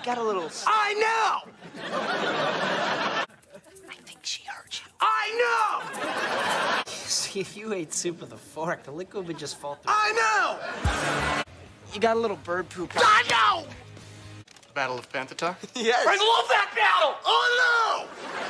got a little... I know! I think she heard you. I know! See, if you ate soup with a fork, the liquid would just fall through. I know! You got a little bird poop. I know! Battle of Pantata? Yes. I love that battle! Oh, no!